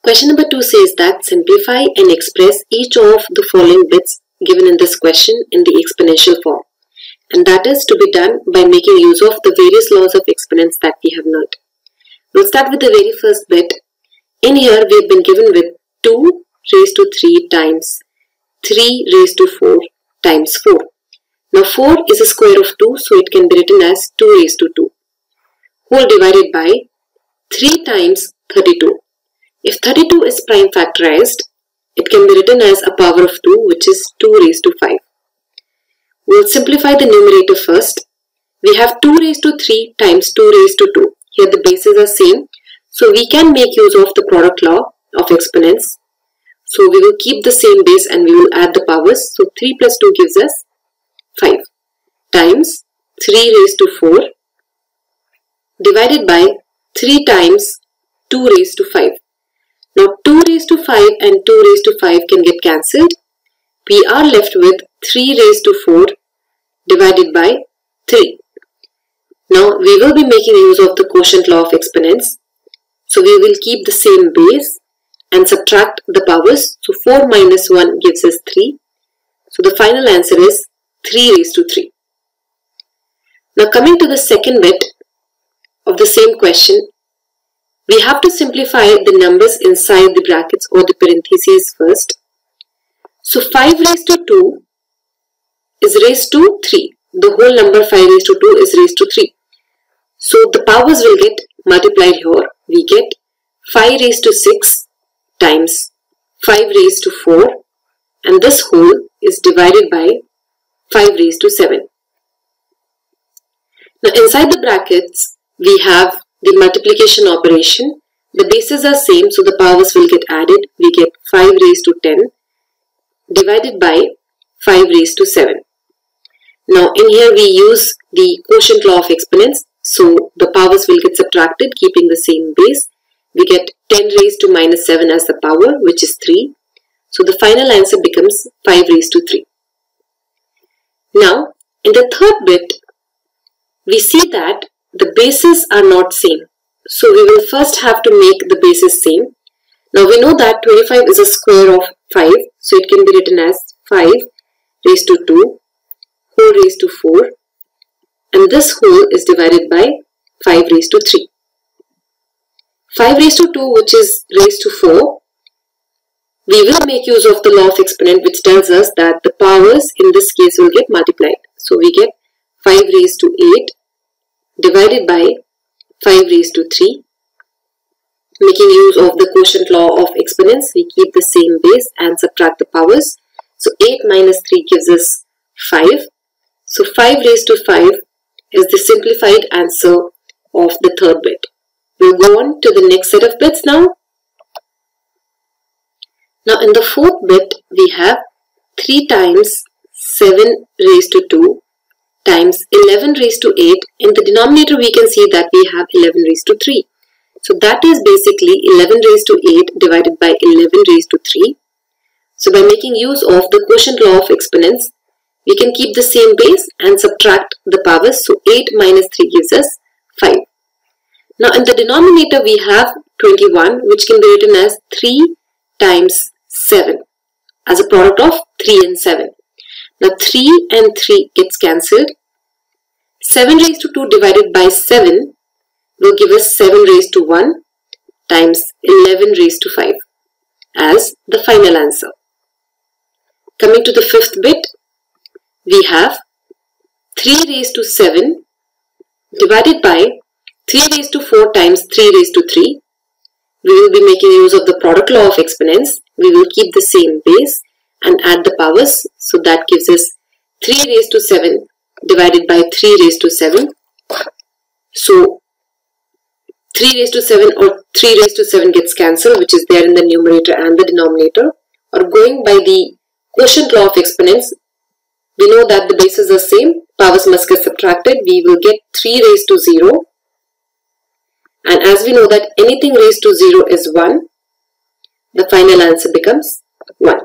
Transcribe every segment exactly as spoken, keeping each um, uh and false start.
Question number two says that simplify and express each of the following bits given in this question in the exponential form. And that is to be done by making use of the various laws of exponents that we have learned. We'll start with the very first bit. In here we have been given with two raised to three times three raised to four times four. Now four is a square of two, so it can be written as two raised to two. Whole divided by three times thirty-two. If thirty-two is prime factorized, it can be written as a power of two, which is two raised to five. We'll simplify the numerator first. We have two raised to three times two raised to two. Here the bases are same, so we can make use of the product law of exponents. So we will keep the same base and we will add the powers. So three plus two gives us five times three raised to four divided by three times two raised to five. Now two raised to five and two raised to five can get cancelled. We are left with three raised to four divided by three. Now we will be making use of the quotient law of exponents. So we will keep the same base and subtract the powers. So four minus one gives us three. So the final answer is three raised to three. Now coming to the second bit of the same question, we have to simplify the numbers inside the brackets or the parentheses first. So five raised to two is raised to three. The whole number five raised to two is raised to three. So the powers will get multiplied here. We get five raised to six times five raised to four, and this whole is divided by five raised to seven. Now inside the brackets we have the multiplication operation. The bases are same, so the powers will get added. We get five raised to ten divided by five raised to seven. Now in here we use the quotient law of exponents, so the powers will get subtracted keeping the same base. We get ten raised to minus seven as the power, which is three. So the final answer becomes five raised to three. Now in the third bit we see that the bases are not same. So we will first have to make the bases same. Now we know that twenty-five is a square of five, so it can be written as five raised to two whole raised to four, and this whole is divided by five raised to three. five raised to two, which is raised to four, we will make use of the law of exponent, which tells us that the powers in this case will get multiplied. So we get five raised to eight divided by five raised to three. Making use of the quotient law of exponents, we keep the same base and subtract the powers. So eight minus three gives us five. So five raised to five is the simplified answer of the third bit. We'll go on to the next set of bits now. Now in the fourth bit we have three times seven raised to two times eleven raised to eight. In the denominator we can see that we have eleven raised to three. So that is basically eleven raised to eight divided by eleven raised to three. So by making use of the quotient law of exponents, we can keep the same base and subtract the powers. So eight minus three gives us five. Now in the denominator we have twenty-one, which can be written as three times seven as a product of three and seven. Now three and three gets cancelled. seven raised to two divided by seven will give us seven raised to one times eleven raised to five as the final answer. Coming to the fifth bit, we have three raised to seven divided by three raised to four times three raised to three. We will be making use of the product law of exponents. We will keep the same base and add the powers. So that gives us three raised to seven divided by three raised to seven. So three raised to seven or three raised to seven gets cancelled, which is there in the numerator and the denominator. Or going by the quotient law of exponents, we know that the bases are same, powers must get subtracted. We will get three raised to zero. And as we know that anything raised to zero is one, the final answer becomes one.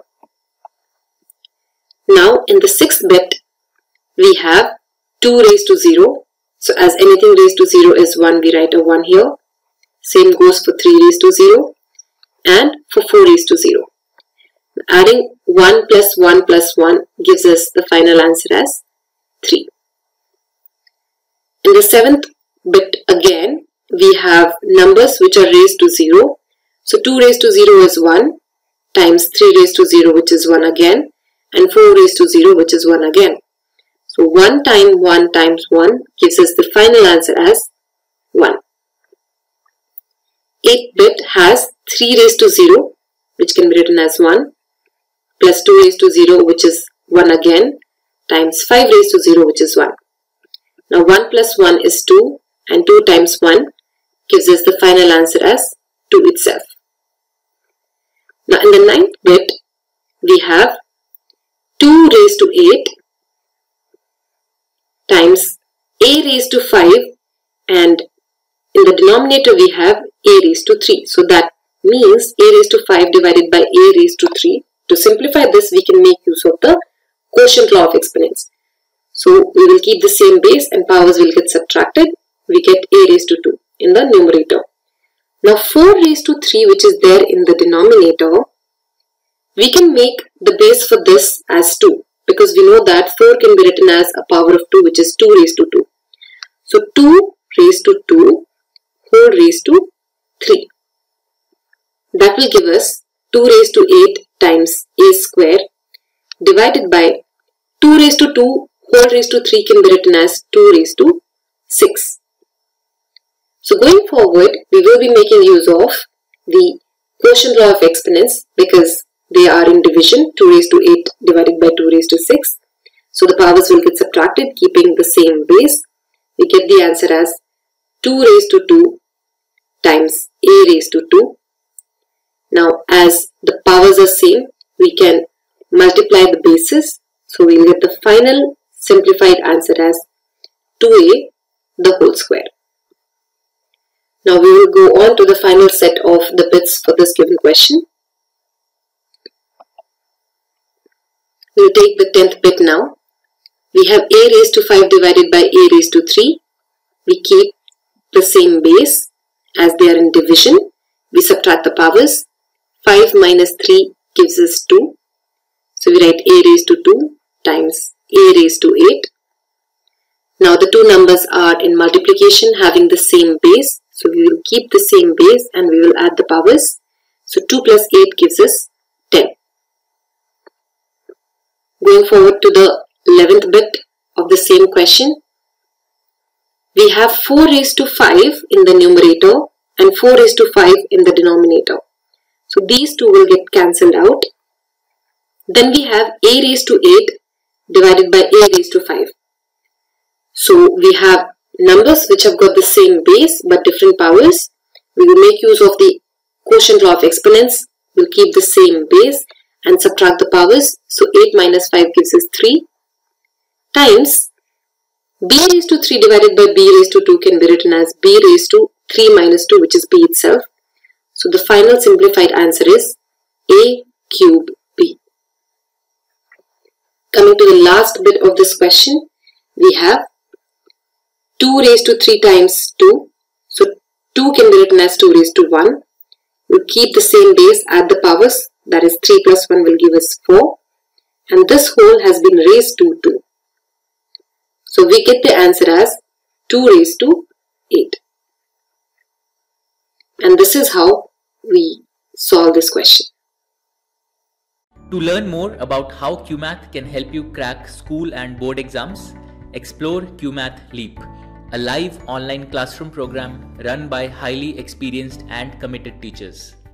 Now in the sixth bit, we have two raised to zero. So as anything raised to zero is one, we write a one here. Same goes for three raised to zero. and for four raised to zero. Adding one plus one plus one gives us the final answer as three. In the seventh bit again, we have numbers which are raised to zero. So two raised to zero is one times three raised to zero, which is one again, and four raised to zero, which is one again. So one times one times one gives us the final answer as one. eighth bit has three raised to zero, which can be written as one, plus two raised to zero, which is one again, times five raised to zero, which is one. Now one plus one is two, and two times one gives us the final answer as two itself. Now in the ninth bit, we have two raised to eight times a raised to five, and in the denominator we have a raised to three. So that means a raised to five divided by a raised to three. To simplify this, we can make use of the quotient law of exponents. So we will keep the same base and powers will get subtracted. We get a raised to two in the numerator. Now four raised to three, which is there in the denominator, we can make the base for this as two, because we know that four can be written as a power of two, which is two raised to two. So two raised to two whole raised to three. That will give us two raised to eight times a square divided by two raised to two whole raised to three can be written as two raised to six. So going forward, we will be making use of the quotient law of exponents because they are in division. Two raised to eight divided by two raised to six. So the powers will get subtracted keeping the same base. We get the answer as two raised to two times a raised to two. Now as the powers are same, we can multiply the bases. So we will get the final simplified answer as two a the whole square. Now we will go on to the final set of the bits for this given question. We will take the tenth bit now. We have a raised to five divided by a raised to three. We keep the same base as they are in division. We subtract the powers. five minus three gives us two. So we write a raised to two times a raised to eight. Now the two numbers are in multiplication having the same base. So we will keep the same base and we will add the powers. So two plus eight gives us ten. Going forward to the eleventh bit of the same question. We have four raised to five in the numerator and four raised to five in the denominator. So these two will get cancelled out. Then we have a raised to eight divided by a raised to five. So we have numbers which have got the same base but different powers. We will make use of the quotient law of exponents. We will keep the same base and subtract the powers. So eight minus five gives us three times b raised to three divided by b raised to two can be written as b raised to three minus two, which is b itself. So the final simplified answer is a cube b. Coming to the last bit of this question, we have two raised to three times two. So two can be written as two raised to one. We'll keep the same base, add the powers, that is three plus one will give us four. And this whole has been raised to two. So we get the answer as two raised to eight. And this is how we solve this question. To learn more about how Cuemath can help you crack school and board exams, explore Cuemath Leap, a live online classroom program run by highly experienced and committed teachers.